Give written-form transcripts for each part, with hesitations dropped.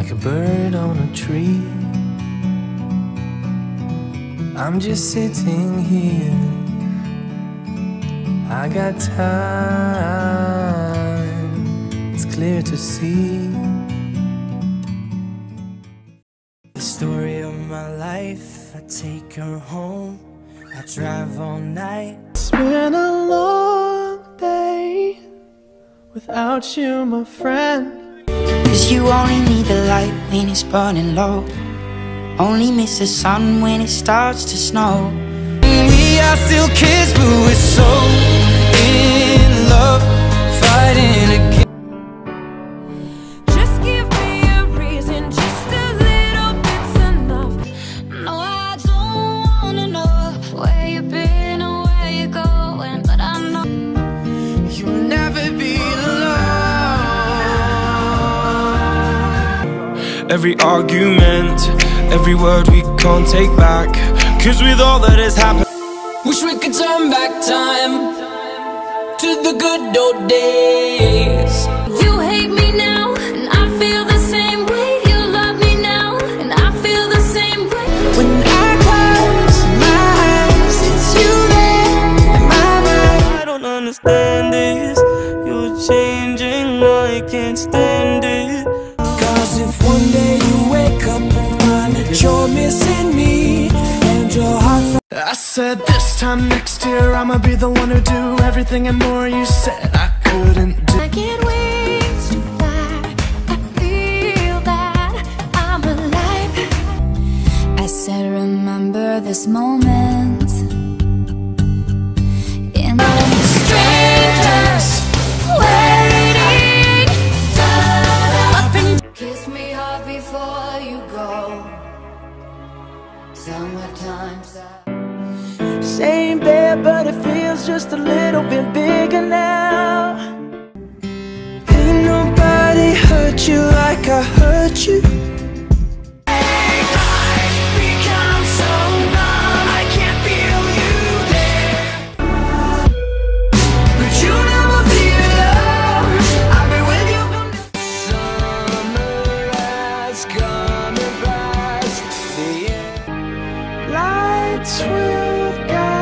like a bird on a tree. I'm just sitting here, I got time, it's clear to see. The story of my life, I take her home, I drive all night. It's been a long day without you, my friend. 'Cause you only need the light when it's burning low, only miss the sun when it starts to snow. We are still kids, but we're so in love, fighting again. Just give me a reason, just a little bit's enough. No, I don't wanna know where you've been or where you're going, but I know you'll never be alone. Every argument, every word we can't take back, 'cause with all that has happened, wish we could turn back time to the good old days. you hate me now, and I feel the same way. You love me now, and I feel the same way. When I close my eyes, it's you there in my mind. I don't understand this, you're changing, I can't stand it. 'Cause if one day you wake up and find that you're missing me and your heart, I said this time next year I'ma be the one who do everything and more you said I couldn't do. I can't wait to fly, I feel that I'm alive. I said remember this moment in the strangers waiting up and kiss me hard before you go. Summertime Same bed, but it feels just a little bit bigger now. Ain't nobody hurt you like I hurt you. I've become so numb, I can't feel you there. But you'll never be alone, I'll be with you from the summer has come and passed. The lights will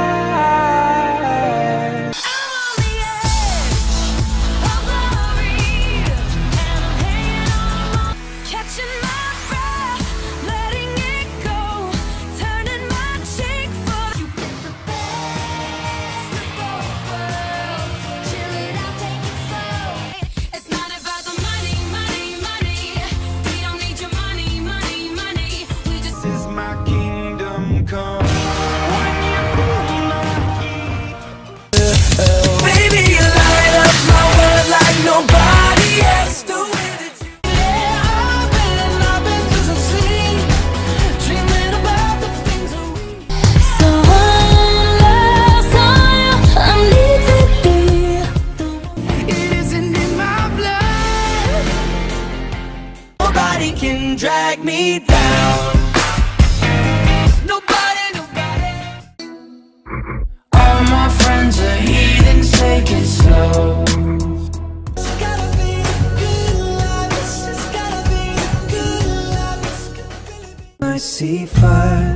guide. I'm on the edge of glory, and I'm hanging on, catching my breath, letting it go, turning my cheek for you. Get the best of both worlds, chill it out, take it slow. It's not about the money, money, money. We don't need your money, money, money. We just This is my kingdom come. Baby, you light up my world like nobody else. The way that you I've been losing sleep, dreaming about the things that we. so lost on you. I need to be It isn't in my blood. Nobody can drag me down. Nobody, nobody. All my friends are heathens, take it slow. It's gotta be good love, it's just gotta be good love, it's gotta really be. I see fire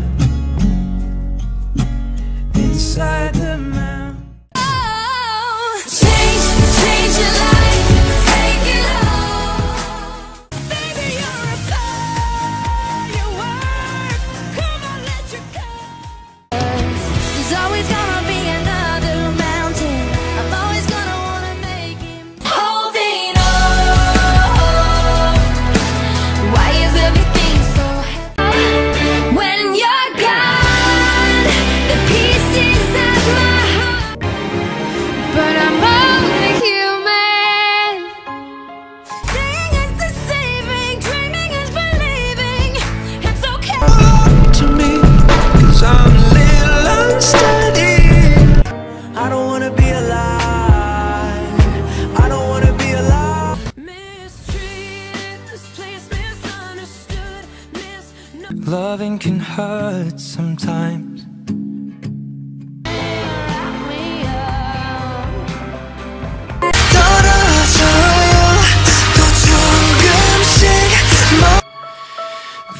inside the mountain. change, change your life, take it all. Baby, you're a firework. Come on, let you go. There's always gonna be another mountain. I'm always gonna wanna make it. Holding on. Why is everything so heavy when you're gone? The pieces of my heart, but I'm only human. Seeing is deceiving, dreaming is believing. It's okay. To me, 'cause I'm a little unsteady. I don't wanna be alive, I don't wanna be alive. Mistreated, misplaced, misunderstood, Loving can hurt sometimes.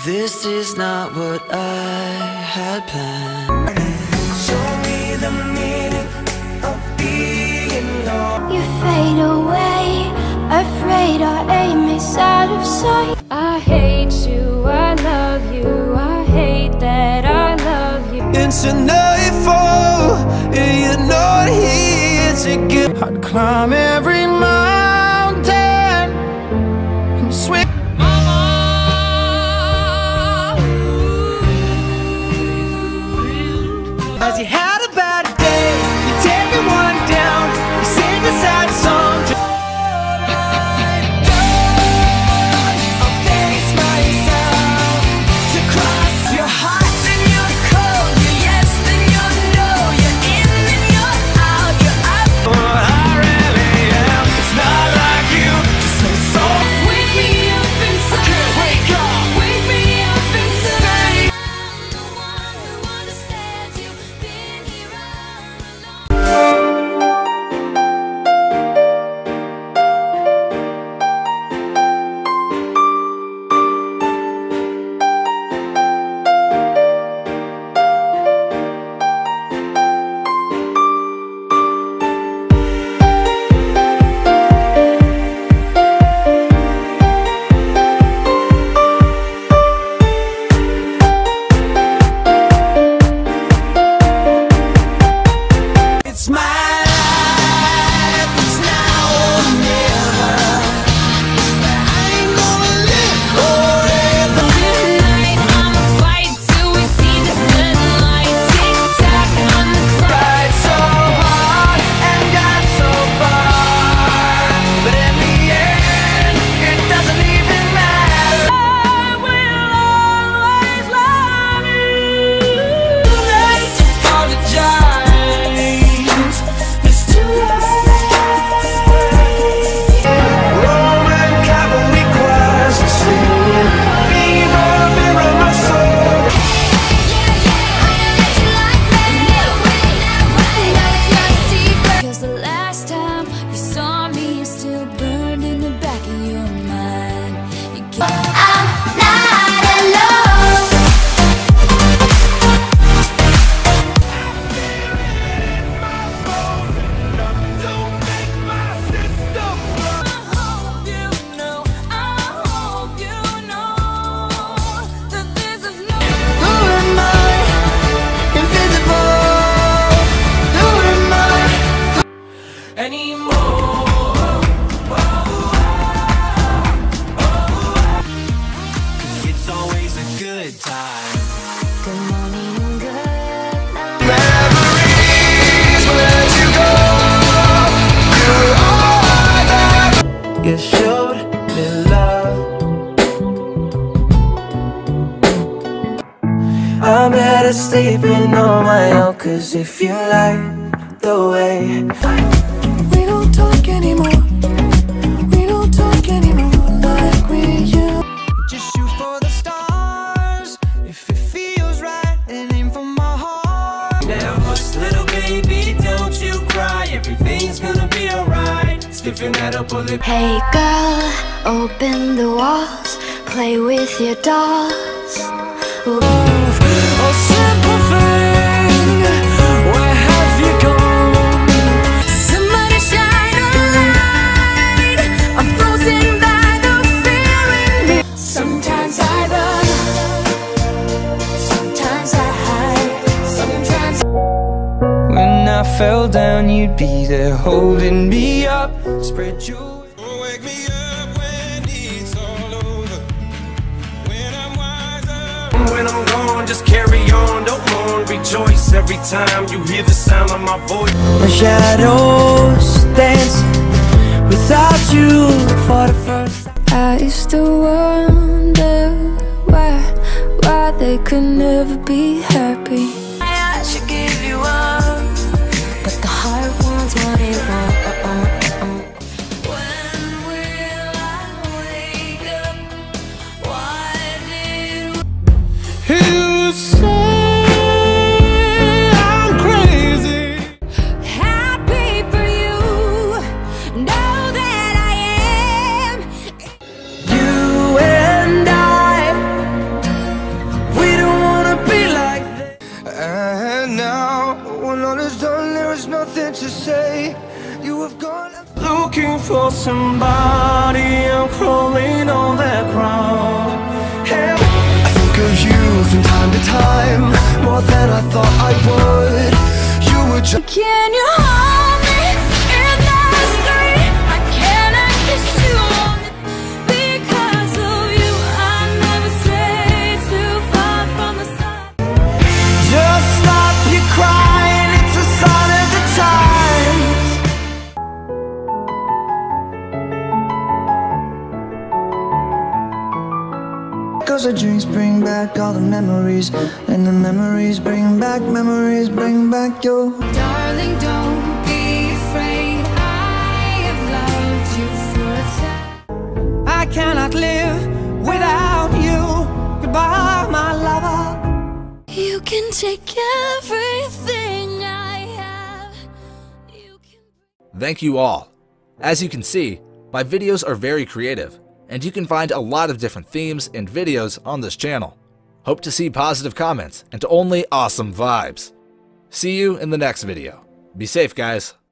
This is not what I had planned. Show me the meaning of being lost. You fade away, afraid our aim is out of sight. I hate you, I love you, I hate that I love you. Into nightfall, and you're not here to get. I'd climb every mountain and swim. As you had a bad day, you take me one down, you sing a sad song. I'll face myself to cross your heart, then you're cold, you're yes, then you're no, you're in, then you're out, you're up. I really am, it's not like you to say so. Wake me up inside. I can't wake up. Wake me up inside. I'm the one who understands you. Been here all along. It's my life, it's now or never. I ain't gonna live forever. Tonight I'ma fight till we see the sunlight. Tick tock on the clock. Tried so hard and got so far, but in the end, it doesn't even matter. I will always love you. Tonight, apologize. It's too late. Roman cavalry choirs are singing. Mirror, mirror, my soul. Cause the last time you saw me, it's still burned in the back of your mind. I'm not alone. I hope you know that this is no. Who am I? Invisible. Who am I? Anymore. 'Cause it's always a good time. Good morning and good night. Memories will let you go. You're all that. You showed me love. I'm better sleeping on my own. 'Cause if you like the way we don't talk anymore, we don't talk anymore like we used. Just shoot for the stars if it feels right and aim for my heart. Now, little baby, don't you cry. Everything's gonna be alright. Stiffen that up a little. Hey girl, open the walls, play with your dolls. Oh, simple thing, where have you gone? Somebody shine a light. I'm frozen by the fear in me. Sometimes I run, sometimes I hide, sometimes When I fell down, you'd be there holding me up. Spread your wake me up when it's all over. When I'm wiser. When I'm gone, just carry on, don't mourn, rejoice every time you hear the sound of my voice. My shadows dancing without you for the first time. I used to wonder why they could never be happy. I should give you up, But the heart wants what it wants. when will I wake up? Why did you say I'm crazy? Happy for you, know that I am. You and I for somebody, I'm crawling on that ground. Hey, I think of you from time to time, more than I thought I would. You were just Can you hold me in the street? I cannot kiss you only because of you. I never stray too far from the sun. just stop your crying, it's a sign of the times. Cause the drinks bring back all the memories, and the memories bring back your. Darling, don't be afraid. I have loved you for a time. I cannot live without you. Goodbye, my lover. You can take everything I have. You can. Thank you all. As you can see, my videos are very creative, and you can find a lot of different themes and videos on this channel. Hope to see positive comments and only awesome vibes. See you in the next video. Be safe, guys.